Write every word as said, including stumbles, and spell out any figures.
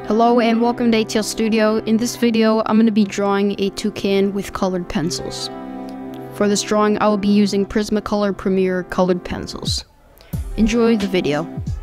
Hello and welcome to ATLArtStudio. In this video, I'm going to be drawing a toucan with colored pencils. For this drawing, I will be using Prismacolor Premier colored pencils. Enjoy the video.